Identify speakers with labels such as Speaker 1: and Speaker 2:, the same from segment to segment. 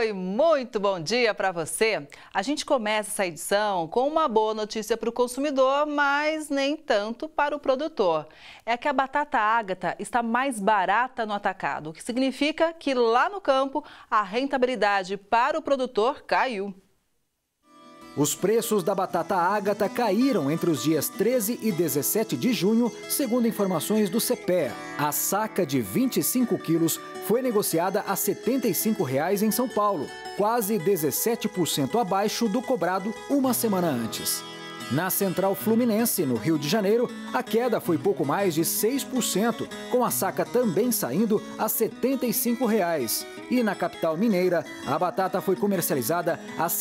Speaker 1: Oi, muito bom dia para você. A gente começa essa edição com uma boa notícia para o consumidor, mas nem tanto para o produtor. É que a batata Ágata está mais barata no atacado, o que significa que lá no campo a rentabilidade para o produtor caiu.
Speaker 2: Os preços da batata Ágata caíram entre os dias 13 e 17 de junho, segundo informações do CEPEA. A saca de 25 quilos foi negociada a R$ 75,00 em São Paulo, quase 17% abaixo do cobrado uma semana antes. Na Central Fluminense, no Rio de Janeiro, a queda foi pouco mais de 6%, com a saca também saindo a R$ 75,00. E na capital mineira, a batata foi comercializada a R$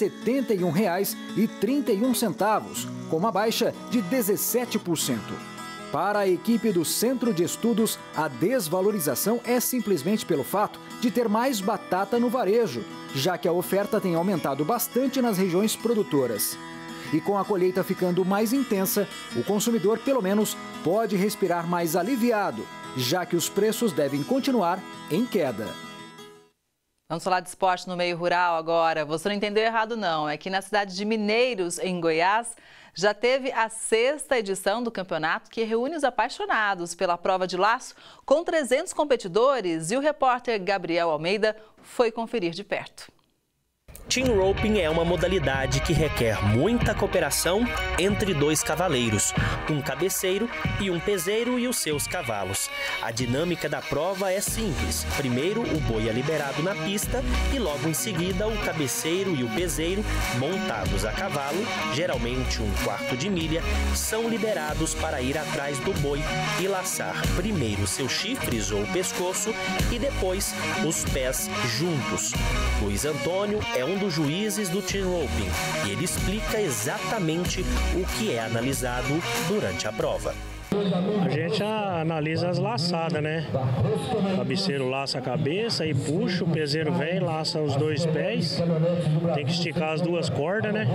Speaker 2: 71,31, com uma baixa de 17%. Para a equipe do Centro de Estudos, a desvalorização é simplesmente pelo fato de ter mais batata no varejo, já que a oferta tem aumentado bastante nas regiões produtoras. E com a colheita ficando mais intensa, o consumidor, pelo menos, pode respirar mais aliviado, já que os preços devem continuar em queda.
Speaker 1: Vamos falar de esporte no meio rural agora. Você não entendeu errado, não. É que na cidade de Mineiros, em Goiás, já teve a 6ª edição do campeonato que reúne os apaixonados pela prova de laço com 300 competidores e o repórter Gabriel Almeida foi conferir de perto.
Speaker 3: Team roping é uma modalidade que requer muita cooperação entre dois cavaleiros, um cabeceiro e um peseiro e os seus cavalos. A dinâmica da prova é simples. Primeiro, o boi é liberado na pista e logo em seguida o cabeceiro e o peseiro, montados a cavalo, geralmente 1/4 de milha, são liberados para ir atrás do boi e laçar primeiro seus chifres ou pescoço e depois os pés juntos. Luiz Antônio é um dos juízes do team roping e ele explica exatamente o que é analisado durante a prova.
Speaker 4: A gente analisa as laçadas, né? O cabeceiro laça a cabeça e puxa, o peseiro vem, laça os 2 pés, tem que esticar as 2 cordas, né?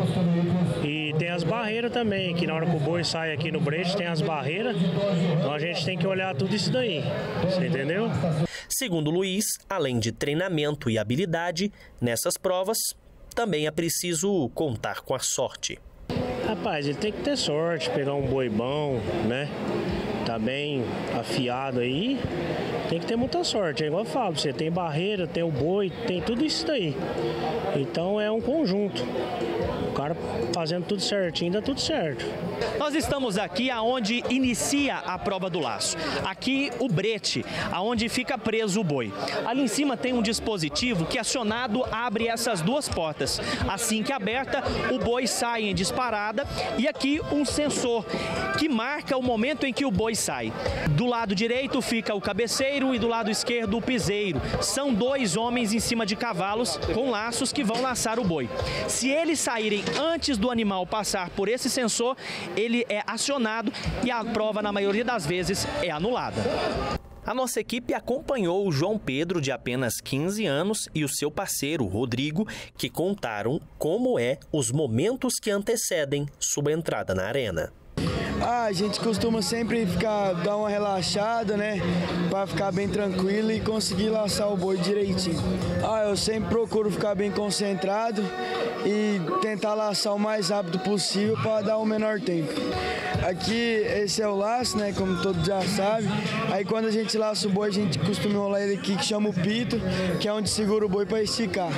Speaker 4: E tem as barreiras também, que na hora que o boi sai aqui no brecho tem as barreiras, então a gente tem que olhar tudo isso daí, você entendeu?
Speaker 3: Segundo Luiz, além de treinamento e habilidade, nessas provas também é preciso contar com a sorte.
Speaker 4: Rapaz, ele tem que ter sorte, pegar um boi bom, né? Tá bem afiado aí, tem que ter muita sorte. É igual eu falo, você tem barreira, tem o boi, tem tudo isso daí. Então é um conjunto. O cara fazendo tudo certinho, dá tudo certo.
Speaker 5: Nós estamos aqui aonde inicia a prova do laço. Aqui o brete, aonde fica preso o boi. Ali em cima tem um dispositivo que acionado abre essas 2 portas. Assim que aberta, o boi sai em disparada e aqui um sensor que marca o momento em que o boi sai. Do lado direito fica o cabeceiro e do lado esquerdo o piseiro. São 2 homens em cima de cavalos com laços que vão laçar o boi. Se eles saírem antes do animal passar por esse sensor, ele é acionado e a prova, na maioria das vezes, é anulada.
Speaker 3: A nossa equipe acompanhou o João Pedro, de apenas 15 anos, e o seu parceiro, Rodrigo, que contaram como os momentos que antecedem sua entrada na arena.
Speaker 6: A gente costuma sempre dar uma relaxada, né? Para ficar bem tranquilo e conseguir laçar o boi direitinho. Eu sempre procuro ficar bem concentrado e tentar laçar o mais rápido possível para dar o menor tempo. Aqui, esse é o laço, né? Como todos já sabem. Aí quando a gente laça o boi, a gente costuma enrolar ele aqui, que chama o pito, que é onde segura o boi para esticar.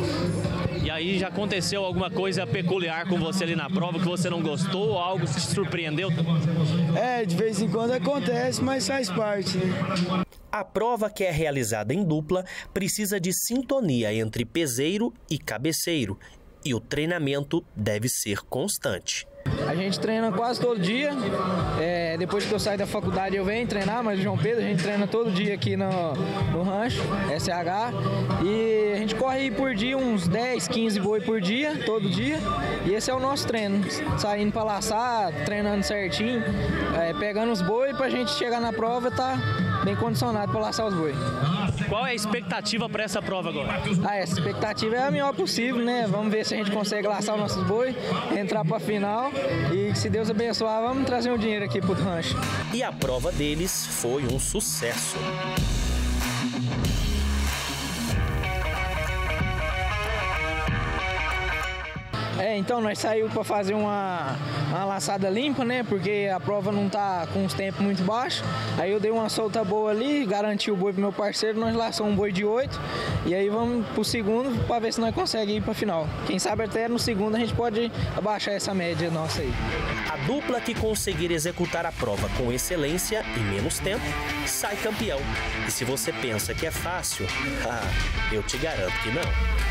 Speaker 5: E aí já aconteceu alguma coisa peculiar com você ali na prova, que você não gostou, algo que te surpreendeu?
Speaker 6: De vez em quando acontece, mas faz parte, né?
Speaker 3: A prova, que é realizada em dupla, precisa de sintonia entre peseiro e cabeceiro, e o treinamento deve ser constante.
Speaker 7: A gente treina quase todo dia, depois que eu saio da faculdade eu venho treinar, mas o João Pedro a gente treina todo dia aqui no rancho, SH, e a gente corre por dia uns 10, 15 boi por dia, todo dia, e esse é o nosso treino, saindo para laçar, treinando certinho, pegando os boi pra gente chegar na prova tá bem condicionado para laçar os boi.
Speaker 5: Qual é a expectativa para essa prova agora?
Speaker 7: Essa expectativa é a melhor possível, né? Vamos ver se a gente consegue laçar os nossos boi, entrar para a final e, se Deus abençoar, vamos trazer um dinheiro aqui pro rancho.
Speaker 3: E a prova deles foi um sucesso.
Speaker 7: Então nós saímos para fazer uma laçada limpa, né? Porque a prova não tá com os tempos muito baixos. Aí eu dei uma solta boa ali, garanti o boi pro meu parceiro, nós laçamos um boi de 8. E aí vamos pro segundo para ver se nós conseguimos ir para final. Quem sabe até no segundo a gente pode abaixar essa média nossa aí.
Speaker 3: A dupla que conseguir executar a prova com excelência e menos tempo, sai campeão. E se você pensa que é fácil, eu te garanto que não.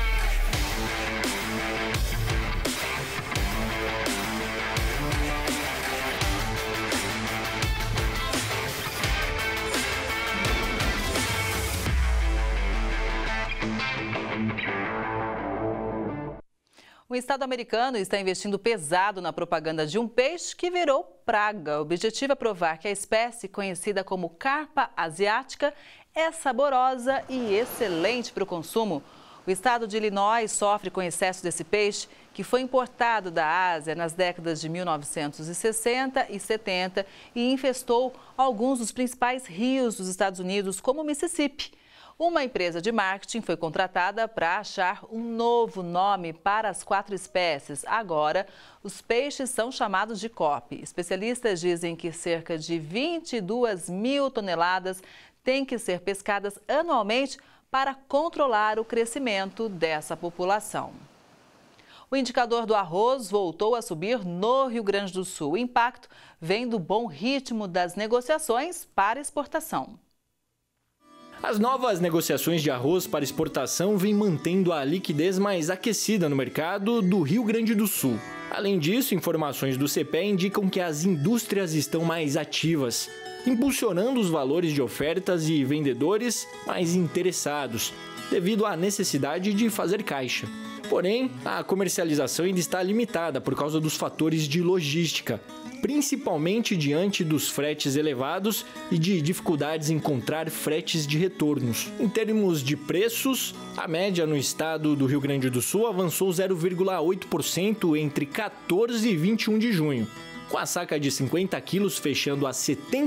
Speaker 1: O Estado americano está investindo pesado na propaganda de um peixe que virou praga. O objetivo é provar que a espécie, conhecida como carpa asiática, é saborosa e excelente para o consumo. O estado de Illinois sofre com excesso desse peixe, que foi importado da Ásia nas décadas de 1960 e 70 e infestou alguns dos principais rios dos Estados Unidos, como o Mississippi. Uma empresa de marketing foi contratada para achar um novo nome para as 4 espécies. Agora, os peixes são chamados de COP. Especialistas dizem que cerca de 22 mil toneladas têm que ser pescadas anualmente para controlar o crescimento dessa população. O indicador do arroz voltou a subir no Rio Grande do Sul. O impacto vem do bom ritmo das negociações para exportação.
Speaker 8: As novas negociações de arroz para exportação vêm mantendo a liquidez mais aquecida no mercado do Rio Grande do Sul. Além disso, informações do CPE indicam que as indústrias estão mais ativas, impulsionando os valores de ofertas e vendedores mais interessados, devido à necessidade de fazer caixa. Porém, a comercialização ainda está limitada por causa dos fatores de logística, principalmente diante dos fretes elevados e de dificuldades em encontrar fretes de retornos. Em termos de preços, a média no estado do Rio Grande do Sul avançou 0,8% entre 14 e 21 de junho, com a saca de 50 quilos fechando a R$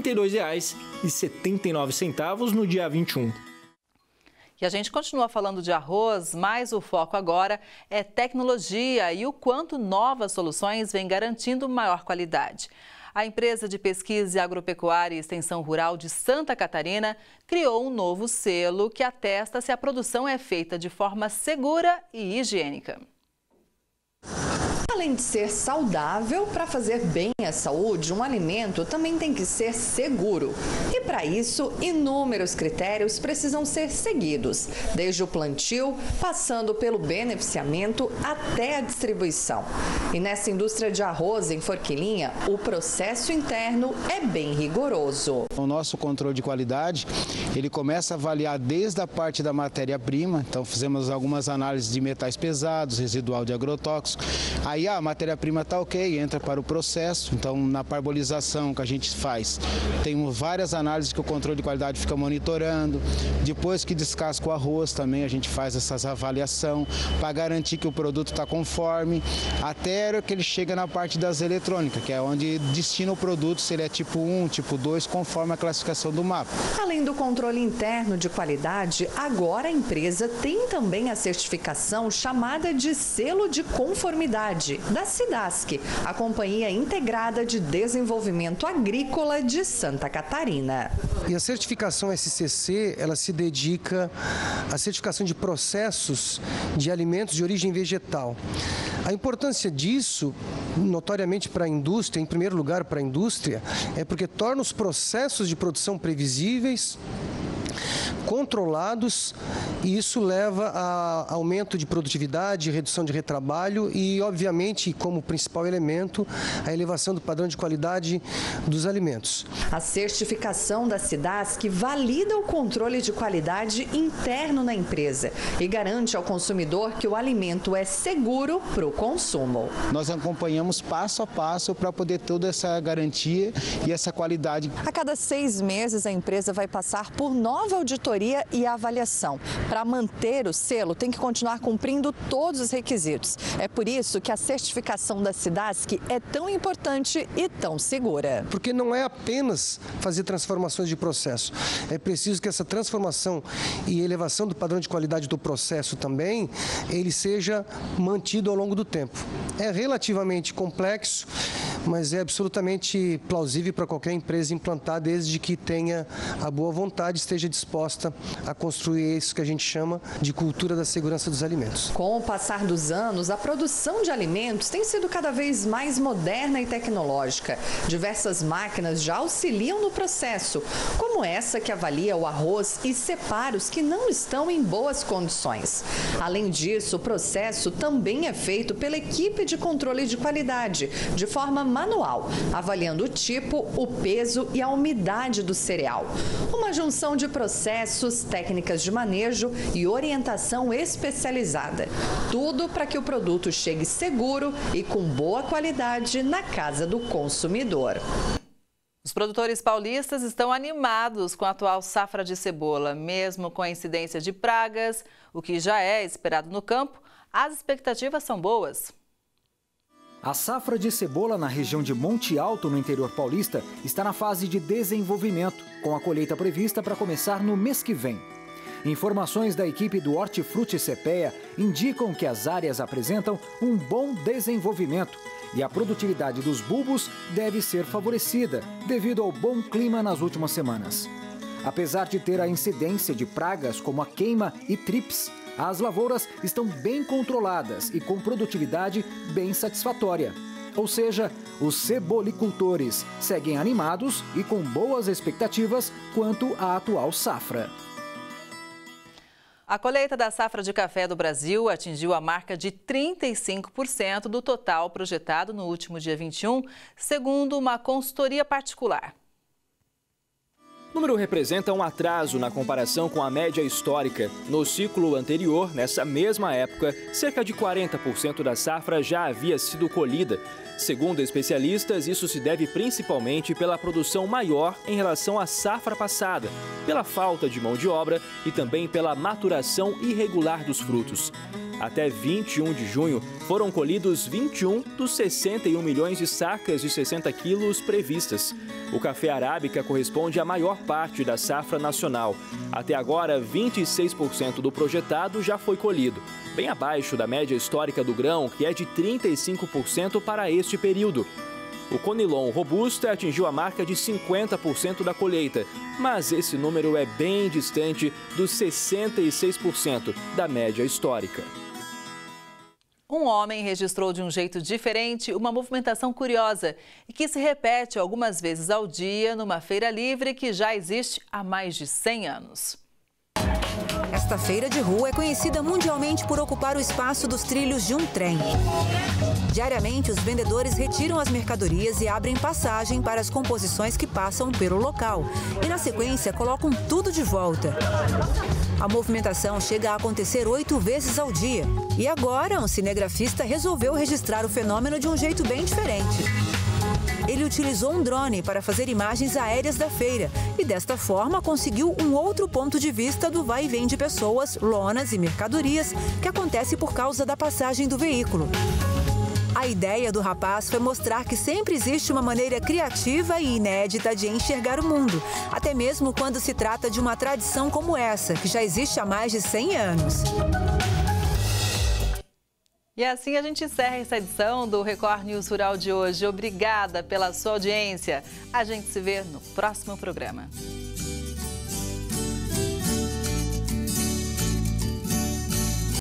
Speaker 8: 72,79 no dia 21.
Speaker 1: E a gente continua falando de arroz, mas o foco agora é tecnologia e o quanto novas soluções vêm garantindo maior qualidade. A empresa de pesquisa agropecuária e extensão rural de Santa Catarina criou um novo selo que atesta se a produção é feita de forma segura e higiênica.
Speaker 9: Além de ser saudável, para fazer bem à saúde, um alimento também tem que ser seguro. E para isso, inúmeros critérios precisam ser seguidos, desde o plantio, passando pelo beneficiamento até a distribuição. E nessa indústria de arroz em Forquilinha, o processo interno é bem rigoroso.
Speaker 10: O nosso controle de qualidade, ele começa a avaliar desde a parte da matéria-prima, então fizemos algumas análises de metais pesados, residual de agrotóxico. Aí a matéria-prima está ok, entra para o processo, então na parbolização que a gente faz, tem várias análises que o controle de qualidade fica monitorando. Depois que descasca o arroz também a gente faz essas avaliação para garantir que o produto está conforme, até que ele chega na parte das eletrônicas, que é onde destina o produto, se ele é tipo 1, tipo 2, conforme a classificação do mapa.
Speaker 9: Além do controle interno de qualidade, agora a empresa tem também a certificação chamada de selo de conformidade da SIDASC, a Companhia Integrada de Desenvolvimento Agrícola de Santa Catarina.
Speaker 11: E a certificação SCC, ela se dedica à certificação de processos de alimentos de origem vegetal. A importância disso, notoriamente para a indústria, em primeiro lugar para a indústria, é porque torna os processos de produção previsíveis, controlados, e isso leva a aumento de produtividade, redução de retrabalho e, obviamente, como principal elemento, a elevação do padrão de qualidade dos alimentos.
Speaker 9: A certificação da SIDASC valida o controle de qualidade interno na empresa e garante ao consumidor que o alimento é seguro para o consumo.
Speaker 10: Nós acompanhamos passo a passo para poder ter toda essa garantia e essa qualidade.
Speaker 9: A cada 6 meses, a empresa vai passar por novas nova auditoria e avaliação. Para manter o selo, tem que continuar cumprindo todos os requisitos. É por isso que a certificação da SIDASC é tão importante e tão segura.
Speaker 11: Porque não é apenas fazer transformações de processo. É preciso que essa transformação e elevação do padrão de qualidade do processo também, ele seja mantido ao longo do tempo. É relativamente complexo, mas é absolutamente plausível para qualquer empresa implantar, desde que tenha a boa vontade, esteja disposta a construir isso que a gente chama de cultura da segurança dos alimentos.
Speaker 9: Com o passar dos anos, a produção de alimentos tem sido cada vez mais moderna e tecnológica. Diversas máquinas já auxiliam no processo, como essa que avalia o arroz e separa os que não estão em boas condições. Além disso, o processo também é feito pela equipe de controle de qualidade, de forma manual, avaliando o tipo, o peso e a umidade do cereal. Uma junção de processos, técnicas de manejo e orientação especializada. Tudo para que o produto chegue seguro e com boa qualidade na casa do consumidor.
Speaker 1: Os produtores paulistas estão animados com a atual safra de cebola. Mesmo com a incidência de pragas, o que já é esperado no campo, as expectativas são boas.
Speaker 2: A safra de cebola na região de Monte Alto, no interior paulista, está na fase de desenvolvimento, com a colheita prevista para começar no mês que vem. Informações da equipe do Hortifruti CPEA indicam que as áreas apresentam um bom desenvolvimento e a produtividade dos bulbos deve ser favorecida devido ao bom clima nas últimas semanas. Apesar de ter a incidência de pragas como a queima e trips, as lavouras estão bem controladas e com produtividade bem satisfatória. Ou seja, os cebolicultores seguem animados e com boas expectativas quanto à atual safra.
Speaker 1: A colheita da safra de café do Brasil atingiu a marca de 35% do total projetado no último dia 21, segundo uma consultoria particular.
Speaker 8: O número representa um atraso na comparação com a média histórica. No ciclo anterior, nessa mesma época, cerca de 40% da safra já havia sido colhida. Segundo especialistas, isso se deve principalmente pela produção maior em relação à safra passada, pela falta de mão de obra e também pela maturação irregular dos frutos. Até 21 de junho, foram colhidos 21 dos 61 milhões de sacas de 60 quilos previstas. O café arábica corresponde à maior parte da safra nacional. Até agora, 26% do projetado já foi colhido, bem abaixo da média histórica do grão, que é de 35% para este período. O Conilon Robusta atingiu a marca de 50% da colheita, mas esse número é bem distante dos 66% da média histórica.
Speaker 1: Um homem registrou de um jeito diferente uma movimentação curiosa e que se repete algumas vezes ao dia numa feira livre que já existe há mais de 100 anos.
Speaker 12: Esta feira de rua é conhecida mundialmente por ocupar o espaço dos trilhos de um trem. Diariamente, os vendedores retiram as mercadorias e abrem passagem para as composições que passam pelo local. E, na sequência, colocam tudo de volta. A movimentação chega a acontecer 8 vezes ao dia. E agora, um cinegrafista resolveu registrar o fenômeno de um jeito bem diferente. Ele utilizou um drone para fazer imagens aéreas da feira e, desta forma, conseguiu um outro ponto de vista do vai e vem de pessoas, lonas e mercadorias que acontece por causa da passagem do veículo. A ideia do rapaz foi mostrar que sempre existe uma maneira criativa e inédita de enxergar o mundo, até mesmo quando se trata de uma tradição como essa, que já existe há mais de 100 anos.
Speaker 1: E assim a gente encerra essa edição do Record News Rural de hoje. Obrigada pela sua audiência. A gente se vê no próximo programa.